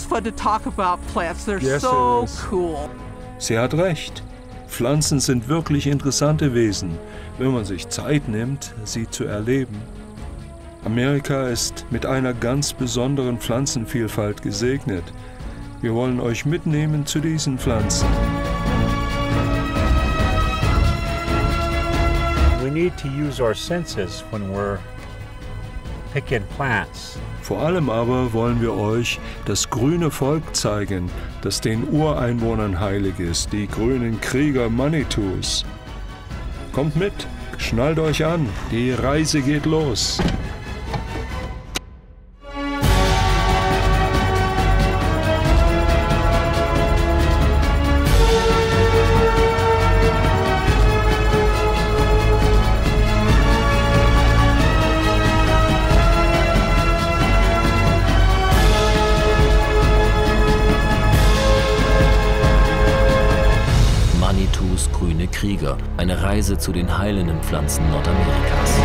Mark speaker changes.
Speaker 1: always fun to talk about plants. They're
Speaker 2: Yes,
Speaker 1: so
Speaker 2: it is.
Speaker 1: cool.
Speaker 3: Sie hat recht. Pflanzen sind wirklich interessante Wesen, wenn man sich Zeit nimmt, sie zu erleben. Amerika ist mit einer ganz besonderen Pflanzenvielfalt gesegnet. Wir wollen euch mitnehmen zu diesen Pflanzen.
Speaker 2: We need to use our senses when we're picking plants.
Speaker 3: Vor allem aber wollen wir euch das grüne Volk zeigen, das den Ureinwohnern heilig ist, die grünen Krieger Manitous. Kommt mit, schnallt euch an, die Reise geht los.
Speaker 4: Manitus grüne Krieger, eine Reise zu den heilenden Pflanzen Nordamerikas.